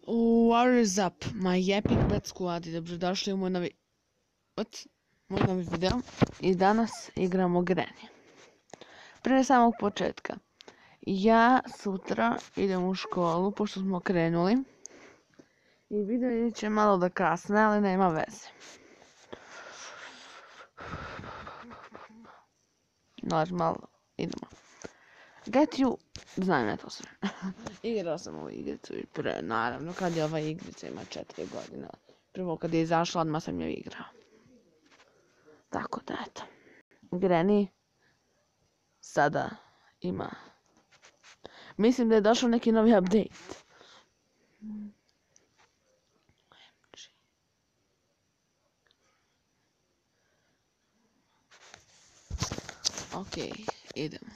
What is up, my epic bet squad i dobrodošli u moj novi video i danas igramo Granny. Prije samog početka, ja sutra idem u školu pošto smo krenuli i video će malo da kasne, ali nema veze. Normalno, idemo. Get you, znam ja to sve. Igrao sam ovu igricu i naravno kad je ova igrica ima 4 godine. Prvo kad je izašla odmah sam ju igrao. Tako da eto. Granny sada ima. Mislim da je došao neki novi update. Ok, idemo.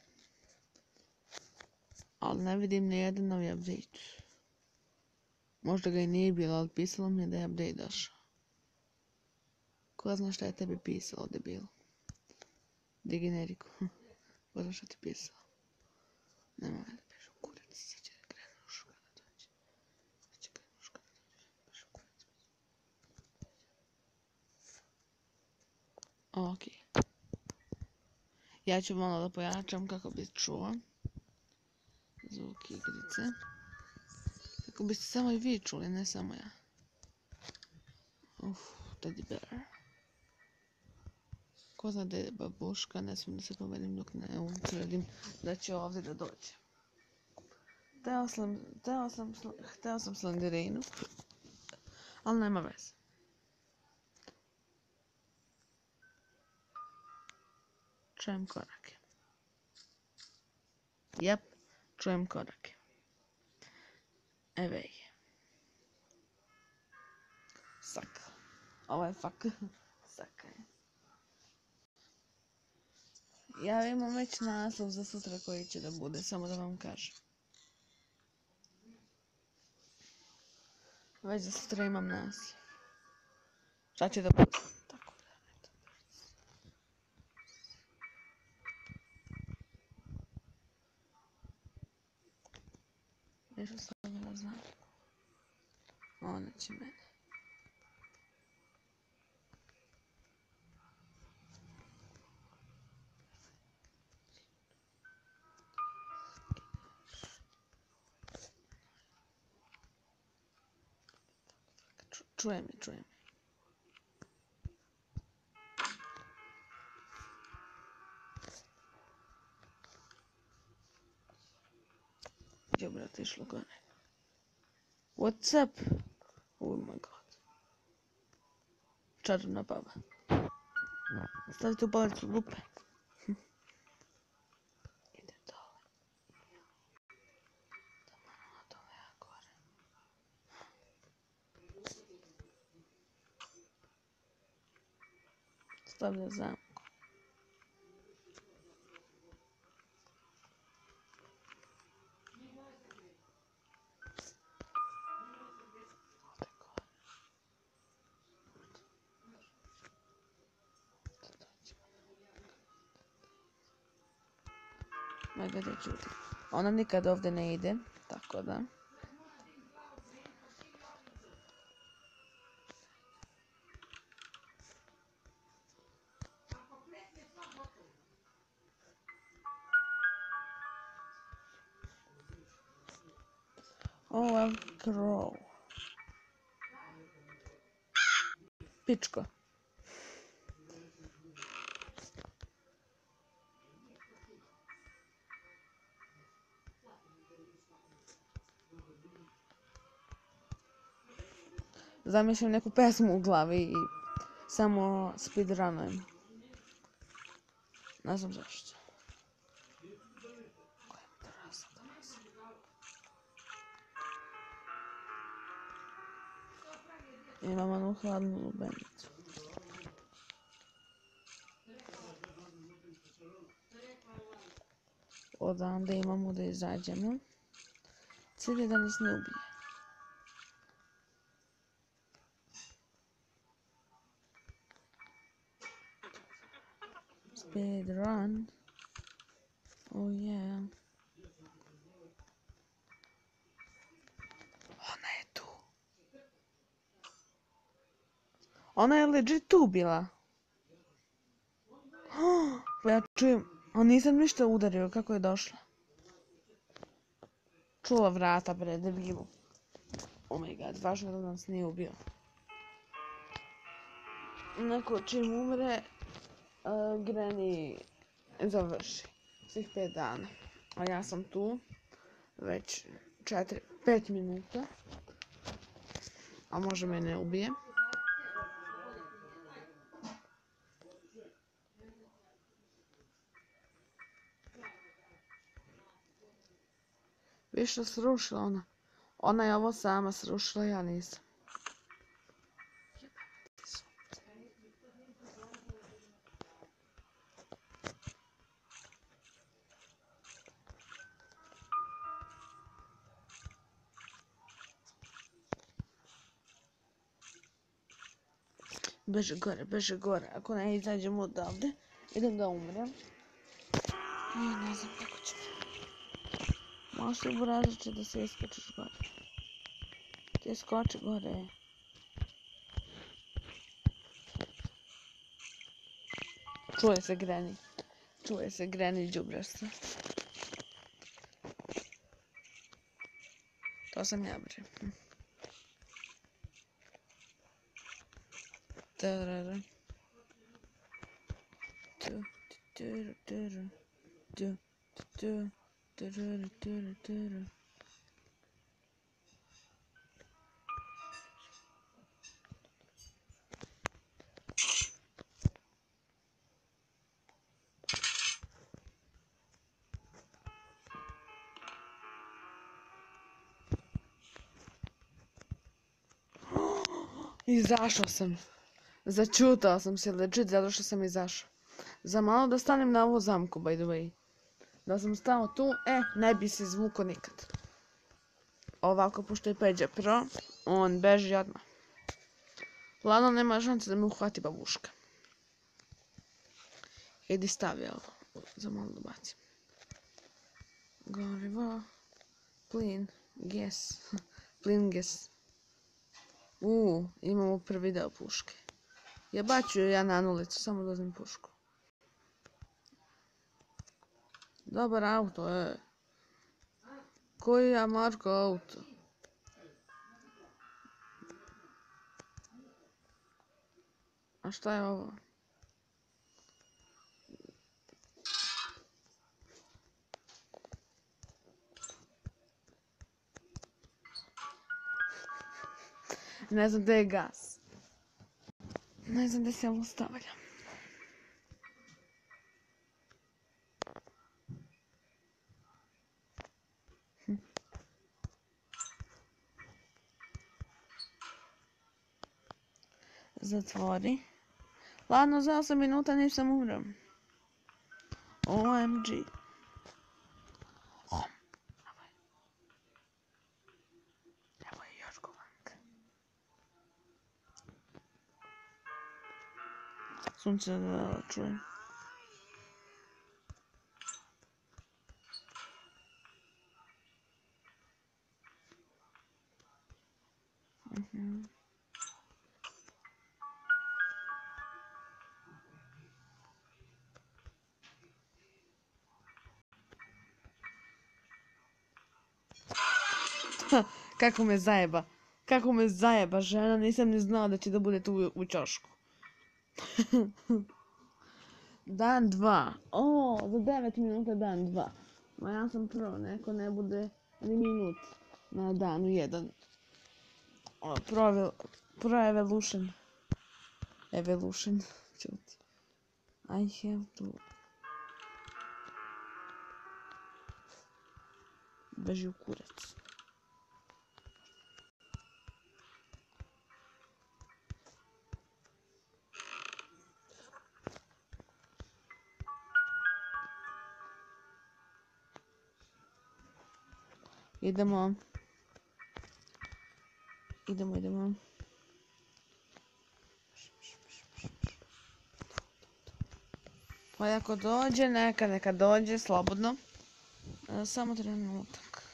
Ali ne vidim ni jedan novi update. Možda ga i nije bilo, ali pisalo mi je da je update došao. Ko zna šta je tebi pisalo, debil? Di generiku. Ko zna šta ti pisalo? Nema me da pišu kurac, sad će Grenuška da dođe. Pišu kurac. Ok. Ja ću malo da pojačam kako bi čuo zvuk igrice. Kako biste samo i vi čuli, ne samo ja. Teddy bear. Ko zna da je babuška, ne smijem da se povedem dok ne utvrdim da će ovdje da dođe. Hteo sam Slenderinu, ali nema veze. Čujem korake. Jep, čujem korake. Evo je. Saka. Ovo je faka. Saka je. Ja imam već naslov za sutra koji će da bude, samo da vam kažem. Već za sutra imam naslov. Šta će da bude? Tako da, eto. Nešto sam da znam. Ona će mene. Čuje mi. Gdje brate išlo gore? What's up? Oh my god. Čarobna baba. Stavite u palicu lupe. Ide dole. Tamo dole, ja gore. Stavlja zamku. Magada čuti. Ona nikad ovdje ne ide, tako da. Oh, I'm crow. Pičko. Zamišljam neku pesmu u glavi i samo speedrunujem. Ne znam zašto. Imam onu hladnu lubenicu. Odande imamo da izađemo. Cilj je da nas ne ubije. Speedrun. Oh yeah. Ona je Ona je legit tu bila. Pa ja čujem, a nisam ništa udario, kako je došla? Čula vrata, bre, debilu. Oh my god, važno da nas nije ubio. Neko čim umre, Granny završi. Svih 5 dana. A ja sam tu već 5 minuta. A možda me ne ubije. Više srušila ona. Ona je ovo sama srušila, ja nisam. Beže gore. Ako ne izađem odavde, idem da umrem. Ja ne znam kako će. Možda u burazu će da se iskočiš gore. Ti skoči gore. Čuje se Granny. Čuje se Granny đubrasta. To sam ja, bre. Tarara. Tu, tu, tu, tu, tu, tu, tu, tu. Izašao sam. Začutao sam se legit zato što sam izašao. Za malo da stanem na ovu zamku, by the way. Da sam stao tu, ne bi se izvukao nikad. Ovako, pošto je Peđa pro, on beži odmah. Lano nema šanse da me uhvati babuška. Idi stavi ovo, za malo da bacim. Gorivo, plin, gas, plin gas. Imamo prvi deo puške. Jebaću ja na ulicu, samo da uzmem pušku. Dobar auto, Koji je Marko auto? A šta je ovo? Ne znam gdje je gas. Ne znam gdje se ovo stavlja. Zatvori. Ladno, za 8 minuta nisam umro. OMG. Evo je još govanka. Sunce da čujem. Kako me zajeba. Kako me zajeba žena, nisam ni znala da će da bude tu u ćošku. Dan 2. Za 9 minuta dan 2. Ma ja sam pro, neko ne bude ni minut na danu 1. Pro evolution. Evolution. Čuti. I have to... Beži u kurac. Idemo. Pa ako dođe, neka dođe, slobodno. Samo trenutak.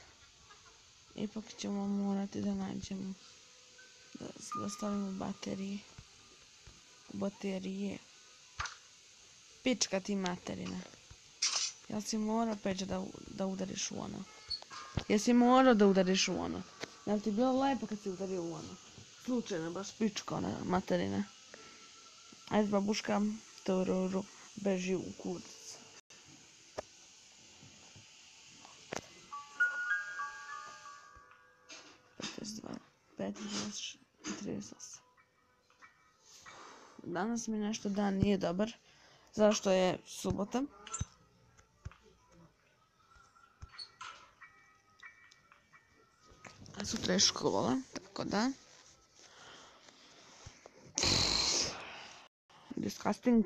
Ipak ćemo morati da nađemo. Da stavimo baterije. baterije. Pička ti materine. Jel si morao, Peđa, da udariš u ono? Jesi morao da udariš u ono? Jel ti bilo lepo kad si udario u ono? Slučajno, baš pička ona materina. Ajde, babuška, tururu, beži u kurac. Pet, 38. Danas mi nešto dan nije dobar. Zašto je subota? A sutra je škola, tako da. Disgusting.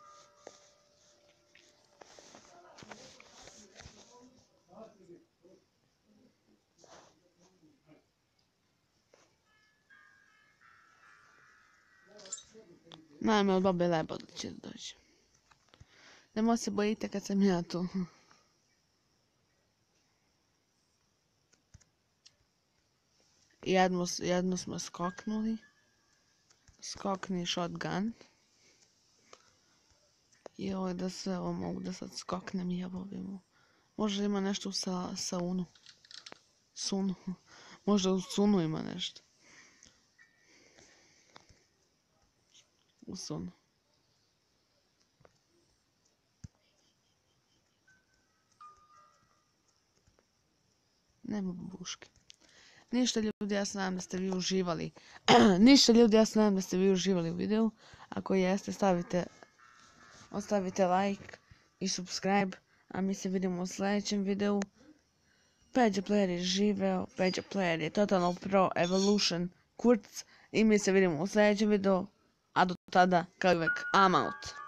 Naime, od babe Leba će doći. Nemo se bojite kad sam ja tu. Jednu smo skoknuli. Skokni shotgun. Joj, da sve ovo mogu da sad skoknem i jebovimo. Možda ima nešto u saunu. Sunu. Možda u sunu ima nešto. U sunu. Nema babuške. Ništa ljudi, ja se nadam da ste vi uživali. Ništa ljudi, ja se nadam da ste vi uživali u videu. Ako jeste, ostavite like i subscribe. A mi se vidimo u sljedećem videu. Peđa Player je živeo. Peđa Player je totalno pro evolution kurc. I mi se vidimo u sljedećem videu. A do tada, kao uvijek, I'm out.